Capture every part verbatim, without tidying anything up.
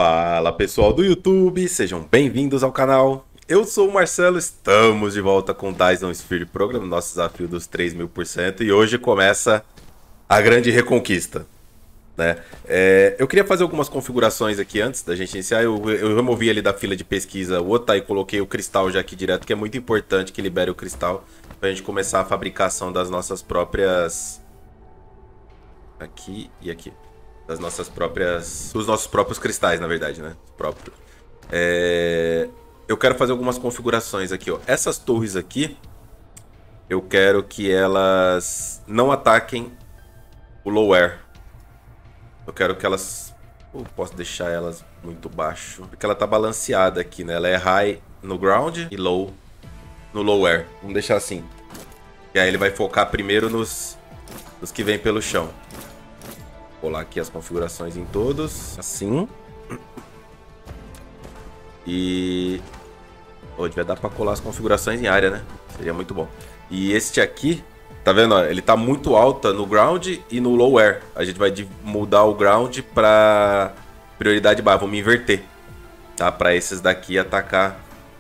Fala pessoal do YouTube, sejam bem-vindos ao canal. Eu sou o Marcelo, estamos de volta com o Dyson Sphere Program, nosso desafio dos três mil por cento, e hoje começa a grande reconquista, né? É, eu queria fazer algumas configurações aqui antes da gente iniciar. Eu, eu removi ali da fila de pesquisa o Otai e coloquei o cristal já aqui direto, que é muito importante que libere o cristal para a gente começar a fabricação das nossas próprias... Aqui e aqui. Das nossas próprias... Dos nossos próprios cristais, na verdade, né? Próprio. É... Eu quero fazer algumas configurações aqui, ó. Essas torres aqui, eu quero que elas não ataquem o low air. Eu quero que elas... Eu posso deixar elas muito baixo. Porque ela tá balanceada aqui, né? Ela é high no ground e low no low air. Vamos deixar assim. E aí ele vai focar primeiro nos, nos que vêm pelo chão. Vou colar aqui as configurações em todos. Assim. E... Oh, devia dar pra colar as configurações em área, né? Seria muito bom. E este aqui, tá vendo? Ó, ele tá muito alta no ground e no low air. A gente vai mudar o ground pra prioridade baixa. Vamos inverter. Tá? Pra esses daqui atacar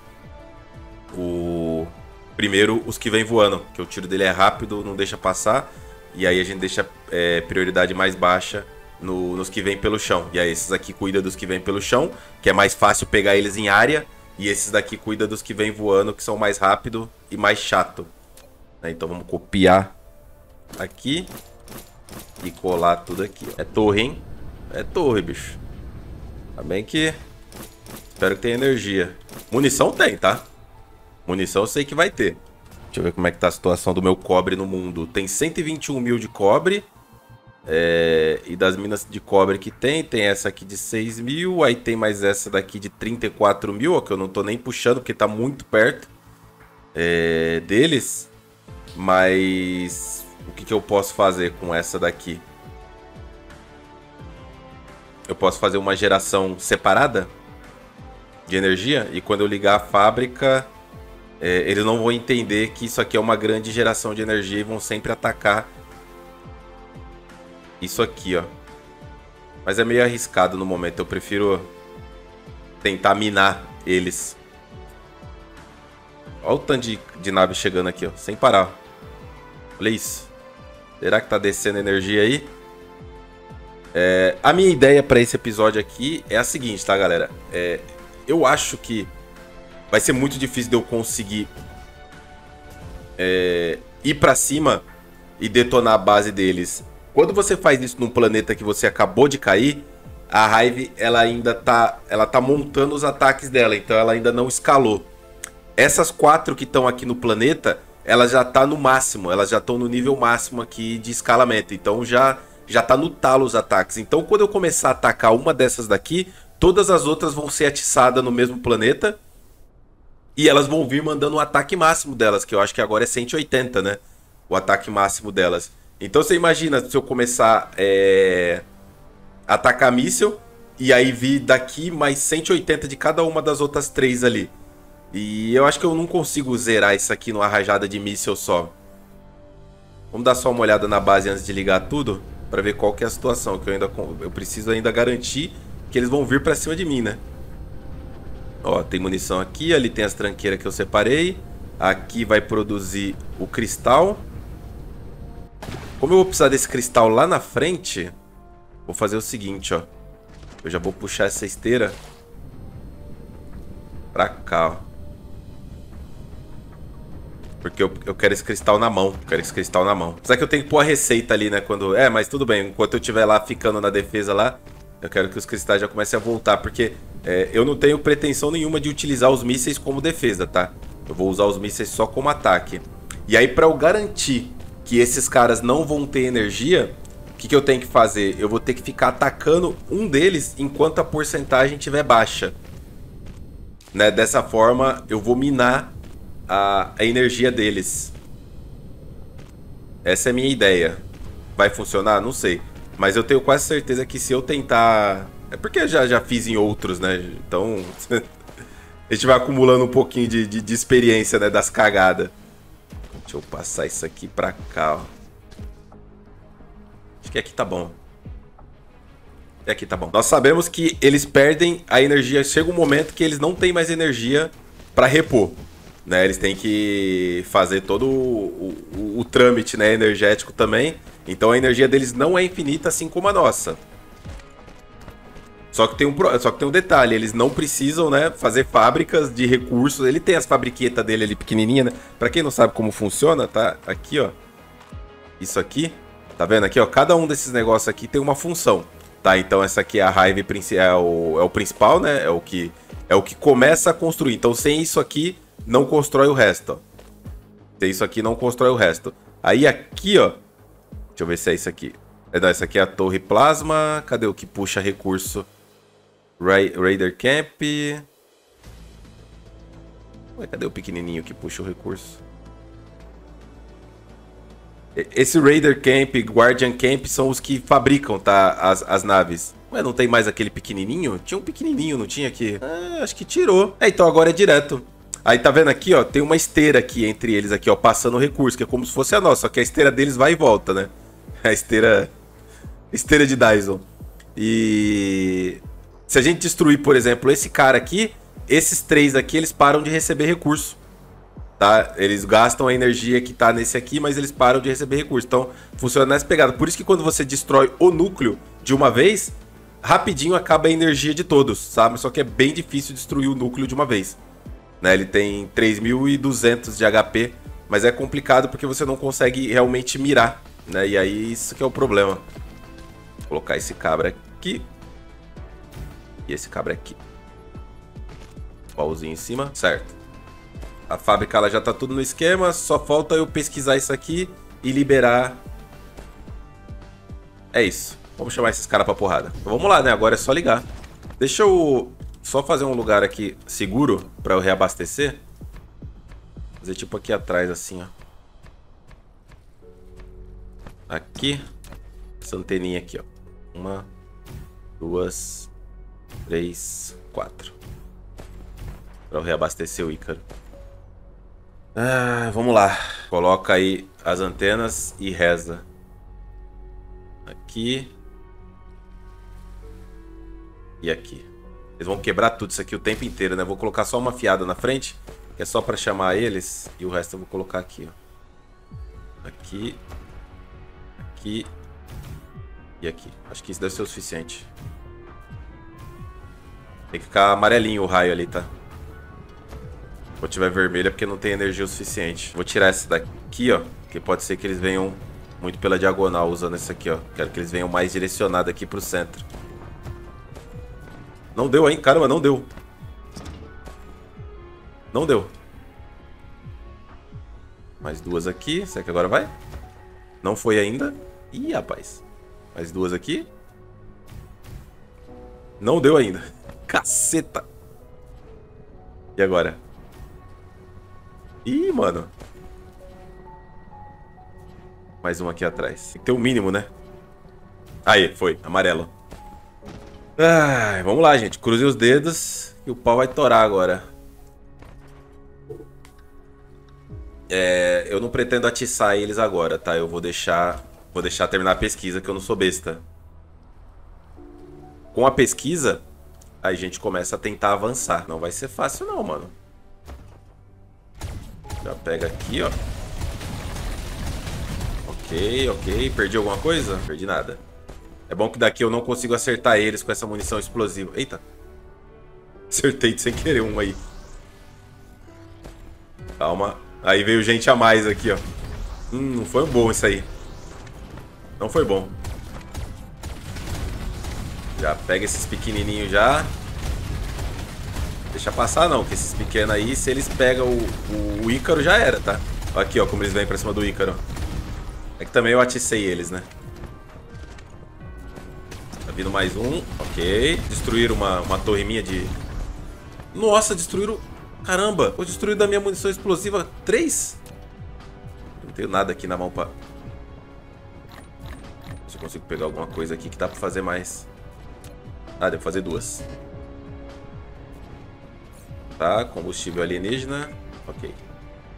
o... Primeiro os que vêm voando. Que o tiro dele é rápido, não deixa passar. E aí a gente deixa é, prioridade mais baixa no, nos que vêm pelo chão. E aí esses aqui cuidam dos que vêm pelo chão, que é mais fácil pegar eles em área. E esses daqui cuidam dos que vêm voando, que são mais rápido e mais chato. Então vamos copiar aqui e colar tudo aqui. É torre, hein? É torre, bicho. Tá bem que... Espero que tenha energia. Munição tem, tá? Munição eu sei que vai ter. Deixa eu ver como é que tá a situação do meu cobre no mundo. Tem cento e vinte e um mil de cobre. É, e das minas de cobre que tem, tem essa aqui de seis mil. Aí tem mais essa daqui de trinta e quatro mil, ó, que eu não tô nem puxando porque tá muito perto é, deles. Mas o que, que eu posso fazer com essa daqui? Eu posso fazer uma geração separada de energia. E quando eu ligar a fábrica... É, eles não vão entender que isso aqui é uma grande geração de energia e vão sempre atacar isso aqui, ó. Mas é meio arriscado no momento. Eu prefiro tentar minar eles. Olha o tanto de, de nave chegando aqui, ó. Sem parar. Olha isso. Será que tá descendo energia aí? É, a minha ideia para esse episódio aqui é a seguinte, tá, galera? É, eu acho que vai ser muito difícil de eu conseguir é, ir pra cima e detonar a base deles. Quando você faz isso num planeta que você acabou de cair, a Hive ela ainda tá, ela tá montando os ataques dela, então ela ainda não escalou. Essas quatro que estão aqui no planeta, elas já tá no máximo, elas já estão no nível máximo aqui de escalamento, então já, já tá no talo os ataques. Então quando eu começar a atacar uma dessas daqui, todas as outras vão ser atiçadas no mesmo planeta. E elas vão vir mandando o ataque máximo delas, que eu acho que agora é cento e oitenta, né? O ataque máximo delas. Então você imagina se eu começar é... a atacar míssil, e aí vir daqui mais cento e oitenta de cada uma das outras três ali. E eu acho que eu não consigo zerar isso aqui numa rajada de míssil só. Vamos dar só uma olhada na base antes de ligar tudo, para ver qual que é a situação. Que eu, ainda... eu preciso ainda garantir que eles vão vir para cima de mim, né? Ó, tem munição aqui, ali tem as tranqueiras que eu separei. Aqui vai produzir o cristal. Como eu vou precisar desse cristal lá na frente, vou fazer o seguinte, ó. Eu já vou puxar essa esteira pra cá, ó. Porque eu, eu quero esse cristal na mão. Eu quero esse cristal na mão. Apesar que eu tenho que pôr a receita ali, né? Quando... É, mas tudo bem. Enquanto eu estiver lá ficando na defesa lá, eu quero que os cristais já comecem a voltar. Porque... É, eu não tenho pretensão nenhuma de utilizar os mísseis como defesa, tá? Eu vou usar os mísseis só como ataque. E aí, pra eu garantir que esses caras não vão ter energia, o que, que eu tenho que fazer? Eu vou ter que ficar atacando um deles enquanto a porcentagem estiver baixa. Né? Dessa forma, eu vou minar a, a energia deles. Essa é a minha ideia. Vai funcionar? Não sei. Mas eu tenho quase certeza que se eu tentar... É porque eu já, já fiz em outros, né? Então, a gente vai acumulando um pouquinho de, de, de experiência, né? Das cagadas. Deixa eu passar isso aqui pra cá, ó. Acho que aqui tá bom. É aqui, tá bom. Nós sabemos que eles perdem a energia. Chega um momento que eles não têm mais energia pra repor. Né? Eles têm que fazer todo o, o, o trâmite, né, energético também. Então a energia deles não é infinita, assim como a nossa. Só que tem um, só que tem um detalhe, eles não precisam, né, fazer fábricas de recursos. Ele tem as fabriquetas dele ali pequenininha, né? Pra quem não sabe como funciona, tá? Aqui, ó. Isso aqui. Tá vendo aqui, ó? Cada um desses negócios aqui tem uma função. Tá? Então essa aqui é a Hive, é o, é o principal, né? É o, que, é o que começa a construir. Então sem isso aqui, não constrói o resto, ó. Sem isso aqui, não constrói o resto. Aí aqui, ó. Deixa eu ver se é isso aqui. É, não, essa aqui é a torre plasma. Cadê o que puxa recurso? Ra Raider Camp. Ué, cadê o pequenininho que puxa o recurso? Esse Raider Camp, Guardian Camp são os que fabricam, tá? As, as naves. Ué, não tem mais aquele pequenininho? Tinha um pequenininho, não tinha aqui? Ah, acho que tirou. É, então agora é direto. Aí tá vendo aqui, ó? Tem uma esteira aqui entre eles aqui, ó, passando o recurso, que é como se fosse a nossa. Só que a esteira deles vai e volta, né? A esteira... Esteira de Dyson. E... Se a gente destruir, por exemplo, esse cara aqui, esses três aqui, eles param de receber recurso. Tá? Eles gastam a energia que tá nesse aqui, mas eles param de receber recurso. Então, funciona nessa pegada. Por isso que quando você destrói o núcleo de uma vez, rapidinho acaba a energia de todos, sabe? Só que é bem difícil destruir o núcleo de uma vez. Né? Ele tem três mil e duzentos de H P, mas é complicado porque você não consegue realmente mirar. Né? E aí, isso que é o problema. Vou colocar esse cabra aqui. E esse cabra aqui. Pauzinho em cima, certo. A fábrica ela já tá tudo no esquema. Só falta eu pesquisar isso aqui e liberar. É isso. Vamos chamar esses caras pra porrada. Então, vamos lá, né? Agora é só ligar. Deixa eu só fazer um lugar aqui seguro pra eu reabastecer. Fazer tipo aqui atrás assim, ó. Aqui. Essa anteninha aqui, ó. Uma, duas... três, quatro. Para eu reabastecer o Ícaro. Ah, vamos lá. Coloca aí as antenas e reza. Aqui. E aqui. Eles vão quebrar tudo isso aqui o tempo inteiro, né? Vou colocar só uma fiada na frente, que é só para chamar eles. E o resto eu vou colocar aqui, ó. Aqui. Aqui. E aqui. Acho que isso deve ser o suficiente. Tem que ficar amarelinho o raio ali, tá? Se tiver vermelho é porque não tem energia o suficiente. Vou tirar essa daqui, ó. Porque pode ser que eles venham muito pela diagonal usando essa aqui, ó. Quero que eles venham mais direcionados aqui pro centro. Não deu, hein? Caramba, não deu. Não deu. Mais duas aqui. Será que agora vai? Não foi ainda. Ih, rapaz. Mais duas aqui. Não deu ainda. Caceta. E agora? Ih, mano. Mais um aqui atrás. Tem que ter o um mínimo, né? Aí, foi. Amarelo. Ah, vamos lá, gente. Cruze os dedos e o pau vai torar agora. É, eu não pretendo atiçar eles agora, tá? Eu vou deixar, vou deixar terminar a pesquisa, que eu não sou besta. Com a pesquisa, aí a gente começa a tentar avançar. Não vai ser fácil não, mano. Já pega aqui, ó. Ok, ok. Perdi alguma coisa? Perdi nada. É bom que daqui eu não consigo acertar eles com essa munição explosiva. Eita. Acertei sem querer um aí. Calma. Aí veio gente a mais aqui, ó. Hum, não foi bom isso aí. Não foi bom. Já pega esses pequenininhos já. Deixa passar não, que esses pequenos aí, se eles pegam o, o Ícaro, já era, tá? Aqui, ó, como eles vêm pra cima do Ícaro. É que também eu aticei eles, né? Tá vindo mais um. Ok. Destruíram uma, uma torre minha de... Nossa, destruíram... Caramba, vou destruir da minha munição explosiva três? Não tenho nada aqui na mão pra... Se eu consigo pegar alguma coisa aqui que dá pra fazer mais. Ah, deu pra fazer duas. Tá, combustível alienígena. Ok.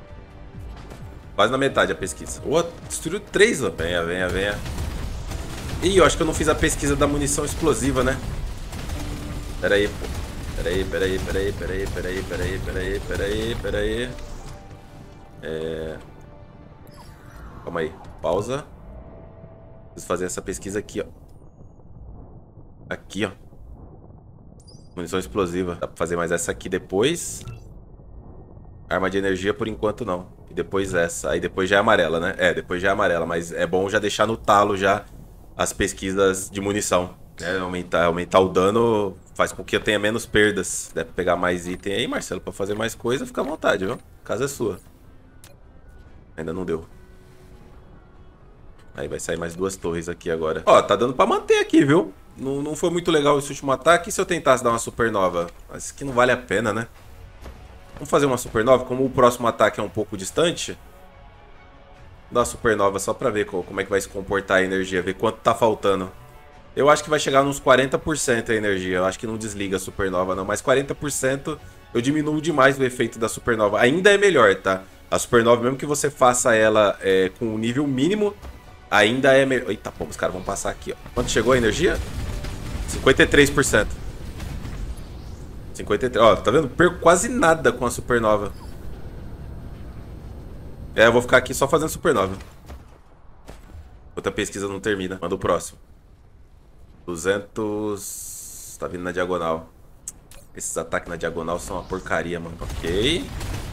Quase na metade a pesquisa. Oh, destruiu três, ó. Venha, venha, venha. Ih, eu acho que eu não fiz a pesquisa da munição explosiva, né? Pera aí, pô. Pera aí, pera aí, pera aí, pera aí, pera aí, pera aí, pera aí, pera aí, pera aí. É... Calma aí. Pausa. Preciso fazer essa pesquisa aqui, ó. Aqui, ó. Munição explosiva. Dá pra fazer mais essa aqui depois. Arma de energia por enquanto não. E depois essa. Aí depois já é amarela, né? É, depois já é amarela. Mas é bom já deixar no talo já as pesquisas de munição. É, aumentar, aumentar o dano faz com que eu tenha menos perdas. Deve pegar mais item aí, Marcelo, pra fazer mais coisa, fica à vontade, viu? A casa é sua. Ainda não deu. Aí vai sair mais duas torres aqui agora. Ó, tá dando pra manter aqui, viu? Não, não foi muito legal esse último ataque. E se eu tentasse dar uma supernova? Mas que não vale a pena, né? Vamos fazer uma supernova. Como o próximo ataque é um pouco distante, dar uma supernova só pra ver como é que vai se comportar a energia. Ver quanto tá faltando. Eu acho que vai chegar nos quarenta por cento a energia. Eu acho que não desliga a supernova, não. Mas quarenta por cento eu diminuo demais o efeito da supernova. Ainda é melhor, tá? A supernova, mesmo que você faça ela é, com o nível mínimo, ainda é melhor. Eita, pô, os caras vão passar aqui, ó. Quanto chegou a energia? cinquenta e três por cento. cinquenta e três por cento. Ó, tá vendo? Perco quase nada com a supernova. É, eu vou ficar aqui só fazendo supernova. Outra pesquisa não termina. Manda o próximo. duzentos... Tá vindo na diagonal. Esses ataques na diagonal são uma porcaria, mano. Ok.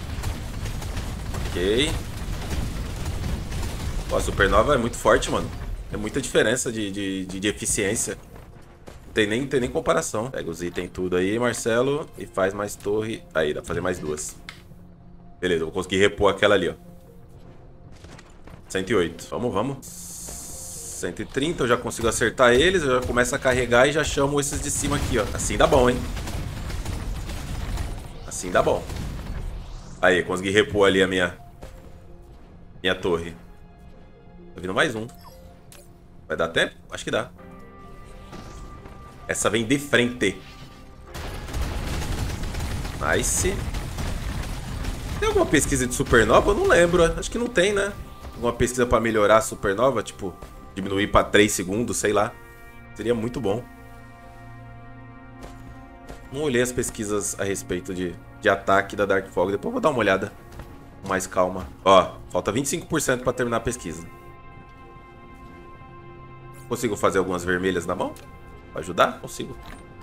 Ok. Ó, a supernova é muito forte, mano. É muita diferença de, de, de, de eficiência. Não tem nem, tem nem comparação. Pega os itens tudo aí, Marcelo. E faz mais torre. Aí, dá pra fazer mais duas. Beleza, eu vou conseguir repor aquela ali, ó. cento e oito. Vamos, vamos. cento e trinta, eu já consigo acertar eles. Eu já começo a carregar e já chamo esses de cima aqui, ó. Assim dá bom, hein? Assim dá bom. Aí, consegui repor ali a minha... Minha torre. Tá vindo mais um. Vai dar tempo? Acho que dá. Essa vem de frente. Nice. Tem alguma pesquisa de supernova? Eu não lembro. Acho que não tem, né? Alguma pesquisa pra melhorar a supernova? Tipo, diminuir pra três segundos, sei lá. Seria muito bom. Não olhei as pesquisas a respeito de, de ataque da Dark Fog. Depois eu vou dar uma olhada com mais calma. Ó, falta vinte e cinco por cento pra terminar a pesquisa. Consigo fazer algumas vermelhas na mão? Pra ajudar? Consigo.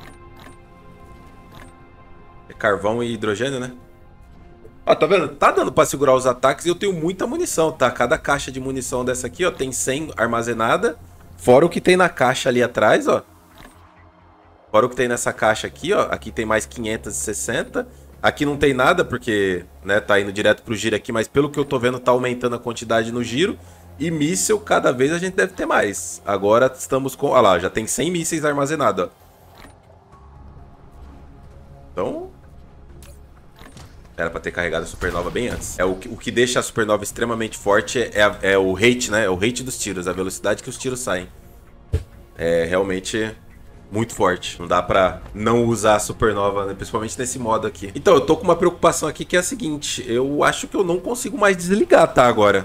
É carvão e hidrogênio, né? Ó, tá vendo? Tá dando pra segurar os ataques e eu tenho muita munição, tá? Cada caixa de munição dessa aqui, ó, tem cem armazenada. Fora o que tem na caixa ali atrás, ó. Fora o que tem nessa caixa aqui, ó. Aqui tem mais quinhentos e sessenta. Aqui não tem nada porque, né, tá indo direto pro giro aqui. Mas pelo que eu tô vendo, tá aumentando a quantidade no giro. E míssil, cada vez a gente deve ter mais. Agora estamos com... Olha lá, já tem cem mísseis armazenados, ó. Então... Era pra ter carregado a supernova bem antes. É o que, o que deixa a supernova extremamente forte é, a, é o rate, né? É o rate dos tiros, a velocidade que os tiros saem. É realmente muito forte. Não dá pra não usar a supernova, né? Principalmente nesse modo aqui. Então, eu tô com uma preocupação aqui que é a seguinte. Eu acho que eu não consigo mais desligar, tá? Agora.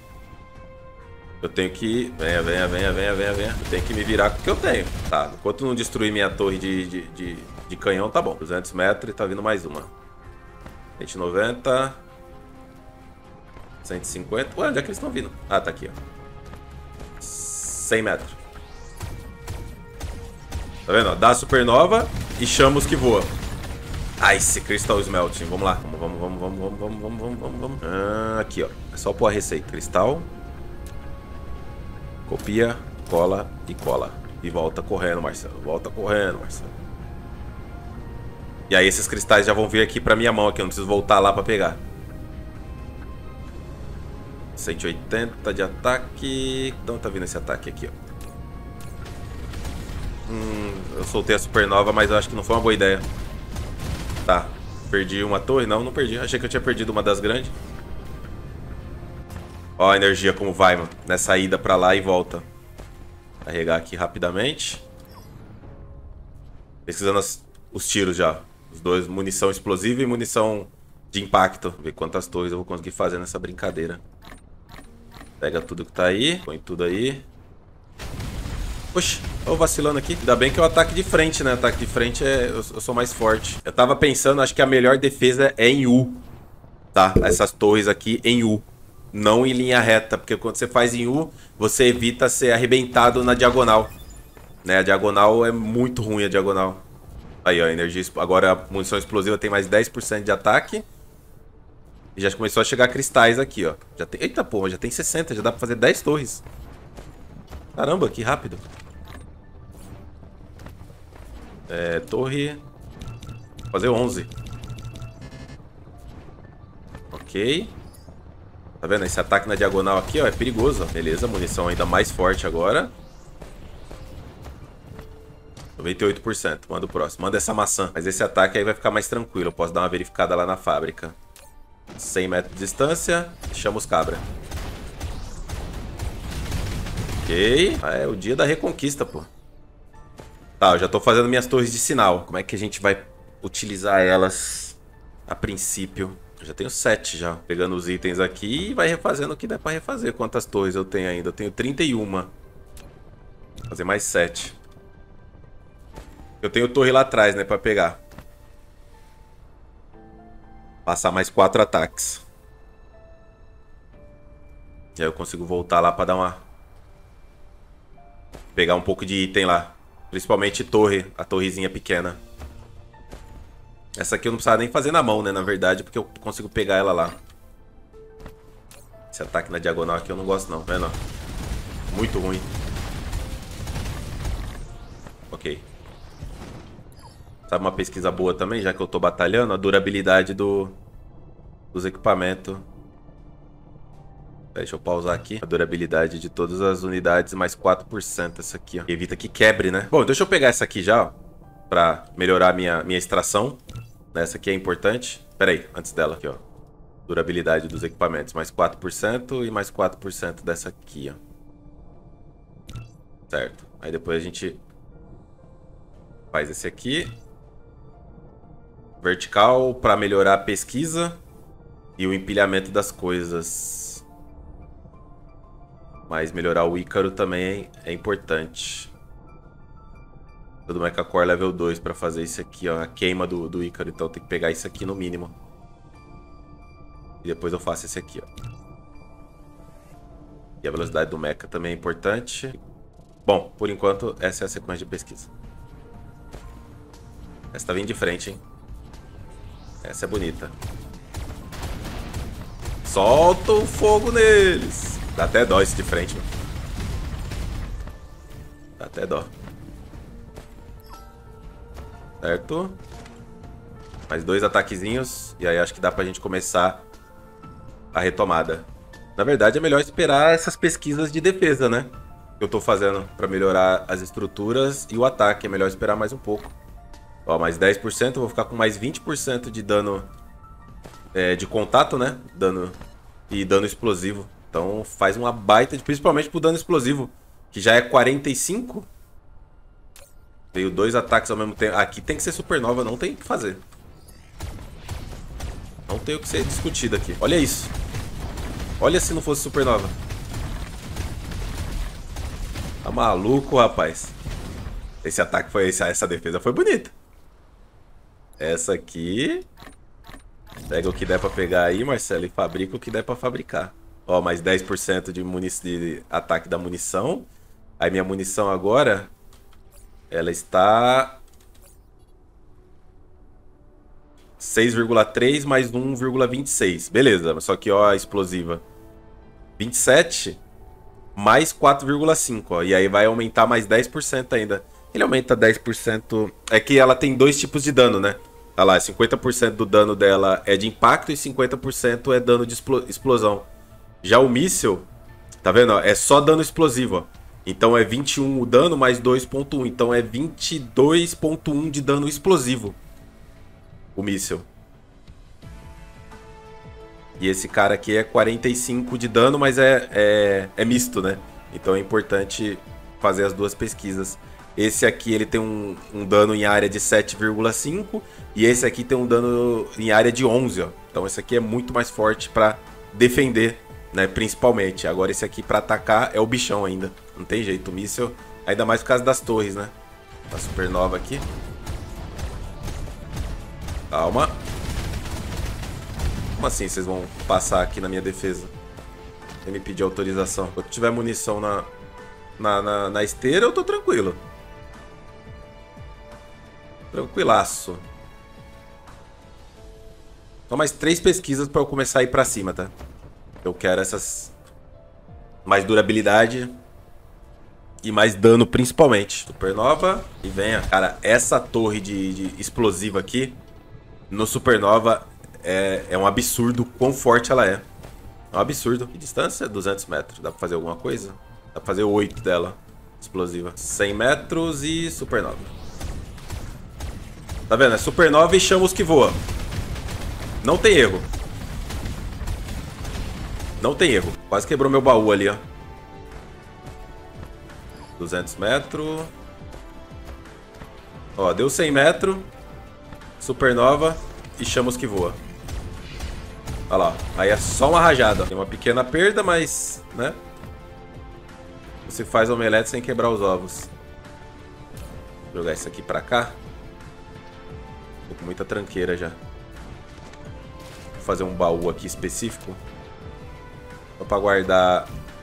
Eu tenho que... Venha, venha, venha, venha, venha, venha. Eu tenho que me virar com o que eu tenho. Tá, enquanto não destruir minha torre de, de, de, de canhão, tá bom. duzentos metros e tá vindo mais uma. cento e noventa. cento e cinquenta. Ué, onde é que eles estão vindo? Ah, tá aqui, ó. cem metros. Tá vendo? Ó, dá a supernova e chama os que voam. Ah, esse Crystal Smelting. Vamos lá. Vamos, vamos, vamos, vamos, vamos, vamos, vamos, vamos, vamos, vamos. Ah, aqui, ó. É só pôr a receita. Cristal. Copia, cola e cola. E volta correndo, Marcelo. Volta correndo, Marcelo. E aí esses cristais já vão vir aqui pra minha mão aqui. Eu não preciso voltar lá pra pegar. cento e oitenta de ataque. Então tá vindo esse ataque aqui, ó. Hum, eu soltei a supernova, mas eu acho que não foi uma boa ideia. Tá. Perdi uma torre? Não, não perdi. Achei que eu tinha perdido uma das grandes. Ó a energia como vai, mano. Nessa ida pra lá e volta. Carregar aqui rapidamente. Pesquisando as, os tiros já. Os dois, munição explosiva e munição de impacto. Ver quantas torres eu vou conseguir fazer nessa brincadeira. Pega tudo que tá aí. Põe tudo aí. Oxi, tô vacilando aqui. Ainda bem que é o ataque de frente, né? O ataque de frente é... Eu, eu sou mais forte. Eu tava pensando, acho que a melhor defesa é em U. Tá? Essas torres aqui em U. Não em linha reta. Porque quando você faz em U, você evita ser arrebentado na diagonal. Né? A diagonal é muito ruim, a diagonal. Aí, ó, energia... Agora a munição explosiva tem mais dez por cento de ataque. E já começou a chegar cristais aqui, ó. Já tem... Eita, porra, já tem sessenta. Já dá pra fazer dez torres. Caramba, que rápido. É, torre... Vou fazer onze. Ok. Tá vendo? Esse ataque na diagonal aqui, ó, é perigoso. Beleza, munição ainda mais forte agora. noventa e oito por cento. Manda o próximo. Manda essa maçã. Mas esse ataque aí vai ficar mais tranquilo. Eu posso dar uma verificada lá na fábrica. cem metros de distância. Chama os cabra. Ok. Ah, é o dia da reconquista, pô. Tá, eu já tô fazendo minhas torres de sinal. Como é que a gente vai utilizar elas a princípio? Eu já tenho sete já. Pegando os itens aqui e vai refazendo o que der pra refazer. Quantas torres eu tenho ainda? Eu tenho trinta e uma. Vou fazer mais sete. Eu tenho torre lá atrás, né, pra pegar. Passar mais quatro ataques. E aí eu consigo voltar lá pra dar uma... Pegar um pouco de item lá. Principalmente torre, a torrezinha pequena. Essa aqui eu não precisava nem fazer na mão, né, na verdade, porque eu consigo pegar ela lá. Esse ataque na diagonal aqui eu não gosto não, tá vendo? Muito ruim. Ok. Sabe uma pesquisa boa também, já que eu tô batalhando? A durabilidade do, dos equipamentos. Deixa eu pausar aqui. A durabilidade de todas as unidades, mais quatro por cento essa aqui, ó. Evita que quebre, né? Bom, deixa eu pegar essa aqui já, ó. Pra melhorar a minha, minha extração. Essa aqui é importante. Pera aí, antes dela aqui, ó. Durabilidade dos equipamentos, mais quatro por cento e mais quatro por cento dessa aqui, ó. Certo. Aí depois a gente faz esse aqui. Vertical pra melhorar a pesquisa e o empilhamento das coisas. Mas melhorar o Ícaro também é importante. Do Mecha Core level dois pra fazer isso aqui, ó. A queima do, do Ícaro. Então tem que pegar isso aqui no mínimo. E depois eu faço esse aqui, ó. E a velocidade do Mecha também é importante. Bom, por enquanto essa é a sequência de pesquisa. Essa tá vindo de frente, hein? Essa é bonita. Solta o fogo neles. Dá até dó esse de frente, mano. Dá até dó. Certo? Mais dois ataquezinhos. E aí acho que dá pra gente começar a retomada. Na verdade é melhor esperar essas pesquisas de defesa, né? Que eu tô fazendo pra melhorar as estruturas e o ataque. É melhor esperar mais um pouco. Ó, mais dez por cento. Eu vou ficar com mais vinte por cento de dano é, de contato, né? Dano e dano explosivo. Então faz uma baita, de, principalmente pro dano explosivo, que já é quarenta e cinco. Veio dois ataques ao mesmo tempo. Aqui tem que ser supernova, não tem o que fazer. Não tem o que ser discutido aqui. Olha isso. Olha se não fosse supernova. Tá maluco, rapaz. Esse ataque foi... Essa defesa foi bonita. Essa aqui... Pega o que der pra pegar aí, Marcelo, e fabrica o que der pra fabricar. Ó, mais dez por cento de, de ataque da munição. Aí minha munição agora... Ela está... seis vírgula três mais um vírgula vinte e seis. Beleza, só que ó, a explosiva. vinte e sete mais quatro vírgula cinco, ó. E aí vai aumentar mais dez por cento ainda. Ele aumenta dez por cento... É que ela tem dois tipos de dano, né? Tá lá, cinquenta por cento do dano dela é de impacto e cinquenta por cento é dano de explosão. Já o míssil, tá vendo? Ó, é só dano explosivo, ó. Então é vinte e um o dano mais dois ponto um. Então é vinte e dois ponto um de dano explosivo. O míssil. E esse cara aqui é quarenta e cinco de dano, mas é, é, é misto, né? Então é importante fazer as duas pesquisas. Esse aqui ele tem um, um dano em área de sete vírgula cinco. E esse aqui tem um dano em área de onze, ó. Então esse aqui é muito mais forte para defender, né? Principalmente. Agora esse aqui para atacar é o bichão ainda. Não tem jeito. O míssil Ainda mais por causa das torres, né? A supernova aqui. Calma. Como assim vocês vão passar aqui na minha defesa? Sem me pedir autorização. Quando tiver munição na, na, na, na esteira, eu tô tranquilo. Tranquilaço. Só mais três pesquisas pra eu começar a ir pra cima, tá? Eu quero essas... mais durabilidade e mais dano, principalmente. Supernova e venha. Cara, essa torre de, de explosiva aqui, no Supernova, é, é um absurdo quão forte ela é. É um absurdo. Que distância? duzentos metros. Dá pra fazer alguma coisa? Dá pra fazer oito dela. Explosiva. cem metros e Supernova. Tá vendo? É Supernova e chama os que voam. Não tem erro. Não tem erro. Quase quebrou meu baú ali, ó. duzentos metros. Ó, deu cem metros. Supernova e chama os que voam. Olha lá. Aí é só uma rajada. Tem uma pequena perda, mas... né? Você faz omelete sem quebrar os ovos. Vou jogar isso aqui pra cá. Tô com muita tranqueira já. Vou fazer um baú aqui específico. Só pra guardar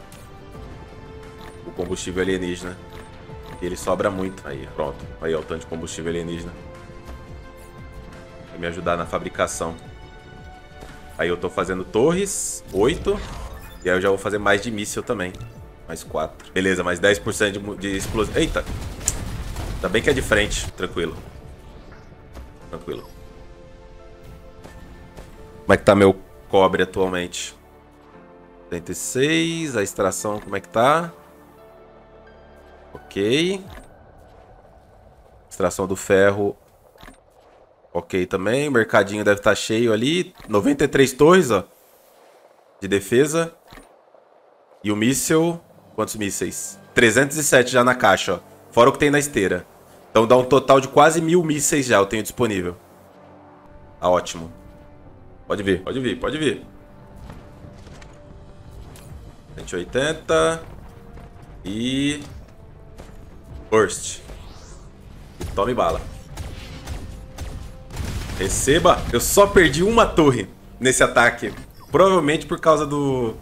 o combustível alienígena. Ele sobra muito. Aí, pronto. Aí, ó, o tanto de combustível alienígena. Vai me ajudar na fabricação. Aí eu tô fazendo torres, oito. E aí eu já vou fazer mais de míssil também. Mais quatro. Beleza, mais dez por cento de, de explosão. Eita! Ainda bem que é de frente. Tranquilo. Tranquilo. Como é que tá meu cobre atualmente? setenta e seis. A extração, como é que tá? Ok. Extração do ferro. Ok também. O mercadinho deve estar cheio ali. noventa e três torres, ó. De defesa. E o míssil... Quantos mísseis? trezentos e sete já na caixa, ó. Fora o que tem na esteira. Então dá um total de quase mil mísseis já eu tenho disponível. Tá ótimo. Pode vir, pode vir, pode vir. cento e oitenta. E... burst. E tome bala. Receba. Eu só perdi uma torre nesse ataque. Provavelmente por causa do...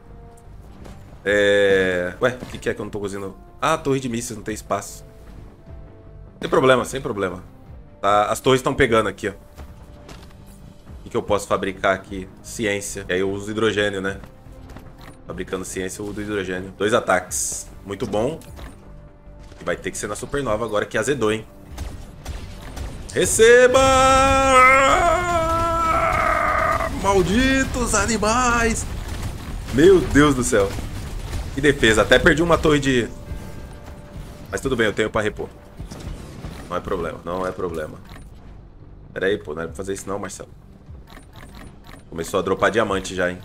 É... Ué, o que, que é que eu não tô conseguindo? Ah, torre de mísseis, não tem espaço. Sem problema, sem problema. Tá, as torres estão pegando aqui, ó. O que, que eu posso fabricar aqui? Ciência. E aí eu uso hidrogênio, né? Fabricando ciência, eu uso hidrogênio. Dois ataques. Muito bom. E vai ter que ser na supernova agora, que azedou, hein? Receba! Malditos animais! Meu Deus do céu. Que defesa. Até perdi uma torre de... Mas tudo bem, eu tenho pra repor. Não é problema, não é problema. Pera aí, pô. Não era pra fazer isso não, Marcelo. Começou a dropar diamante já, hein?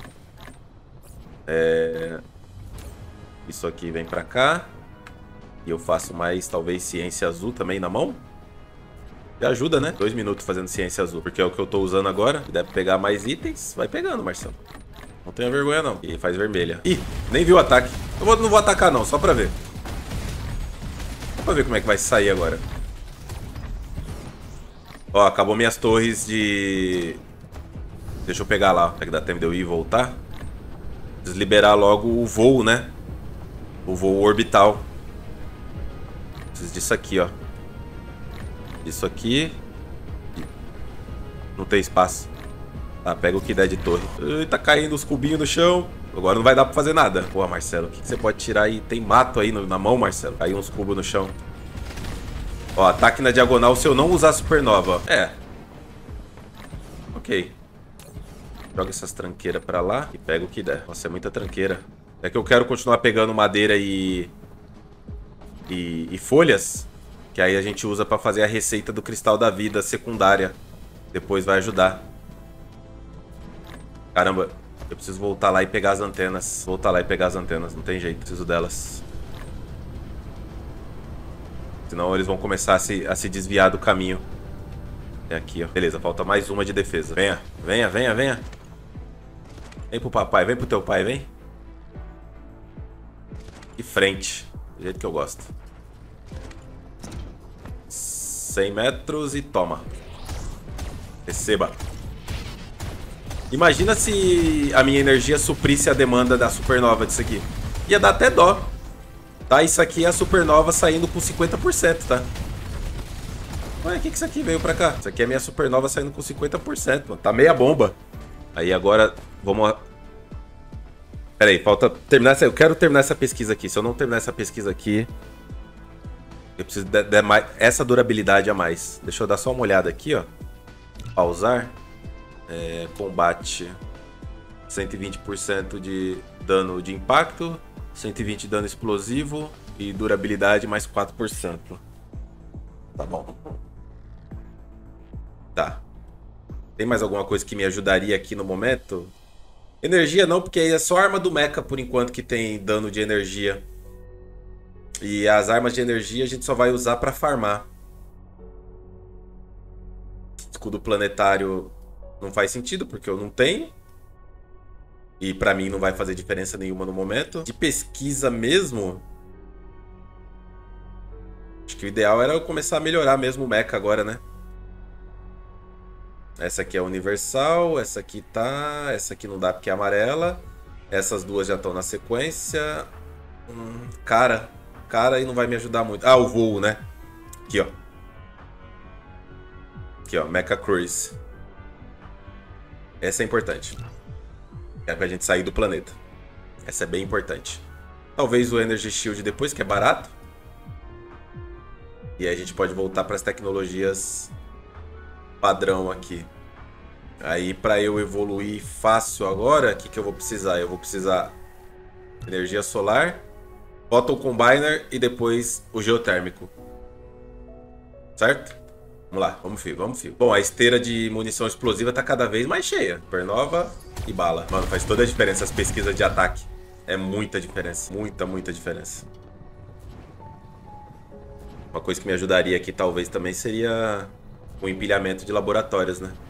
É... Isso aqui vem pra cá. E eu faço mais, talvez, ciência azul também na mão. E ajuda, né? Dois minutos fazendo ciência azul. Porque é o que eu tô usando agora. Deve pegar mais itens. Vai pegando, Marcelo. Não tenha vergonha, não. E faz vermelha. Ih, nem viu o ataque. Eu vou, não vou atacar, não. Só pra ver. Só pra ver como é que vai sair agora. Ó, acabou minhas torres de... Deixa eu pegar lá. Será que dá tempo de eu ir e voltar? Desliberar logo o voo, né? O voo orbital. Preciso disso aqui, ó. Isso aqui. Não tem espaço. Tá, pega o que der de torre. Ai, tá caindo os cubinhos no chão. Agora não vai dar pra fazer nada. Porra, Marcelo, o que você pode tirar aí? Tem mato aí no, na mão, Marcelo. Caiu uns cubos no chão. Ó, ataque na diagonal se eu não usar supernova. É. Ok. Joga essas tranqueiras pra lá e pega o que der. Nossa, é muita tranqueira. É que eu quero continuar pegando madeira e... E, e folhas. Que aí a gente usa pra fazer a receita do cristal da vida secundária. Depois vai ajudar. Caramba, eu preciso voltar lá e pegar as antenas. Voltar lá e pegar as antenas, não tem jeito, preciso delas. Senão eles vão começar a se, a se desviar do caminho. É aqui, ó. Beleza, falta mais uma de defesa. Venha, venha, venha, venha. Vem pro papai, vem pro teu pai, vem. E frente, do jeito que eu gosto. cem metros e toma. Receba. Imagina se a minha energia suprisse a demanda da supernova disso aqui. Ia dar até dó. Tá, isso aqui é a supernova saindo com cinquenta por cento, tá? Ué, o que que isso aqui veio pra cá? Isso aqui é a minha supernova saindo com cinquenta por cento, mano. Tá meia bomba. Aí agora, vamos... Pera aí, falta terminar essa... Eu quero terminar essa pesquisa aqui. Se eu não terminar essa pesquisa aqui... Eu preciso de, de mais... essa durabilidade a mais. Deixa eu dar só uma olhada aqui, ó. Pausar. É, combate. cento e vinte por cento de dano de impacto. cento e vinte de dano explosivo. E durabilidade mais quatro por cento. Tá bom. Tá. Tem mais alguma coisa que me ajudaria aqui no momento? Energia não, porque aí é só a arma do mecha por enquanto que tem dano de energia. E as armas de energia a gente só vai usar pra farmar. Escudo planetário não faz sentido porque eu não tenho. E pra mim não vai fazer diferença nenhuma no momento. De pesquisa mesmo... Acho que o ideal era eu começar a melhorar mesmo o mecha agora, né? Essa aqui é universal, essa aqui tá... Essa aqui não dá porque é amarela. Essas duas já estão na sequência. Hum, cara, cara aí não vai me ajudar muito. Ah, o voo, né? Aqui, ó. Aqui, ó, Mecha Cruise. Essa é importante. É pra gente sair do planeta. Essa é bem importante. Talvez o Energy Shield depois, que é barato. E aí a gente pode voltar para as tecnologias padrão aqui. Aí para eu evoluir fácil agora, o que, que eu vou precisar? Eu vou precisar energia solar, Photon Combiner e depois o geotérmico. Certo? Vamos lá, vamos fio, vamos fio. Bom, a esteira de munição explosiva tá cada vez mais cheia. Supernova e bala. Mano, faz toda a diferença as pesquisas de ataque. É muita diferença. Muita, muita diferença. Uma coisa que me ajudaria aqui talvez também seria o empilhamento de laboratórios, né?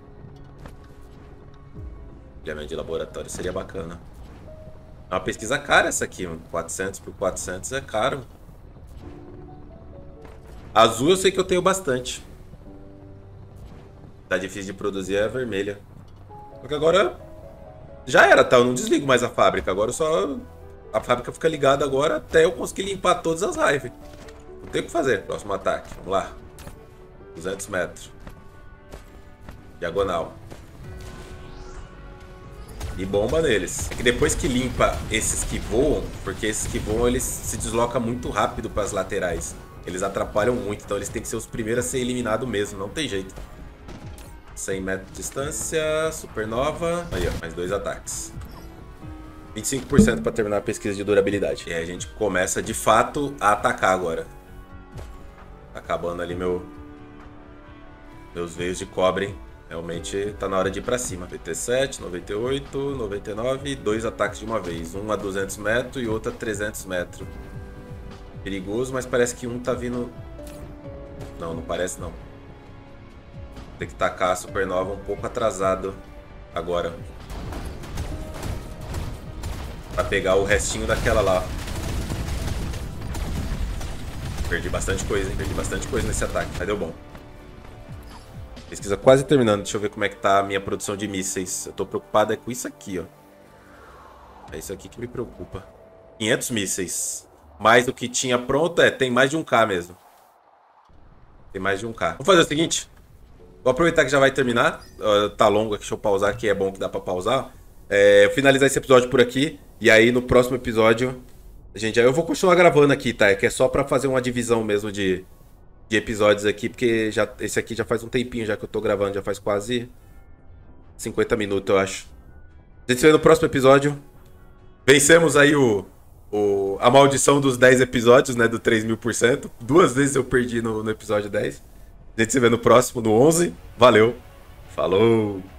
Empilhamento de laboratórios seria bacana. É uma pesquisa cara essa aqui, mano. quatrocentos por quatrocentos é caro. Azul eu sei que eu tenho bastante. Tá difícil de produzir é a vermelha. Porque agora já era, tá? Eu não desligo mais a fábrica. Agora só... A fábrica fica ligada agora até eu conseguir limpar todas as raivas. Não tem o que fazer. Próximo ataque. Vamos lá. duzentos metros. Diagonal. E bomba neles. É que depois que limpa esses que voam, porque esses que voam eles se deslocam muito rápido para as laterais. Eles atrapalham muito, então eles têm que ser os primeiros a ser eliminados mesmo. Não tem jeito. cem metros de distância. Supernova. Aí, ó. Mais dois ataques. vinte e cinco por cento para terminar a pesquisa de durabilidade. E aí a gente começa de fato a atacar agora. Tá acabando ali meu... Meus veios de cobre. Realmente tá na hora de ir pra cima. noventa e sete, noventa e oito, noventa e nove. Dois ataques de uma vez. Um a duzentos metros e outro a trezentos metros. Perigoso, mas parece que um tá vindo... Não, não parece não. Tem que tacar a supernova um pouco atrasado agora. Pra pegar o restinho daquela lá. Perdi bastante coisa, hein? Perdi bastante coisa nesse ataque. Mas deu bom. Pesquisa quase terminando. Deixa eu ver como é que tá a minha produção de mísseis. Eu tô preocupado é com isso aqui, ó. É isso aqui que me preocupa. quinhentos mísseis. Mais do que tinha pronto. É, tem mais de um K mesmo. Tem mais de um K. Vamos fazer o seguinte. Vou aproveitar que já vai terminar. Uh, tá longo aqui, deixa eu pausar, que é bom que dá pra pausar. É, finalizar esse episódio por aqui. E aí no próximo episódio... Gente, aí eu vou continuar gravando aqui, tá? É que é só pra fazer uma divisão mesmo de, de episódios aqui. Porque já, esse aqui já faz um tempinho já que eu tô gravando. Já faz quase cinquenta minutos, eu acho. A gente se vê no próximo episódio. Vencemos aí o... O, a maldição dos dez episódios, né? Do três mil por cento. Duas vezes eu perdi no, no episódio dez. A gente se vê no próximo, no onze. Valeu. Falou.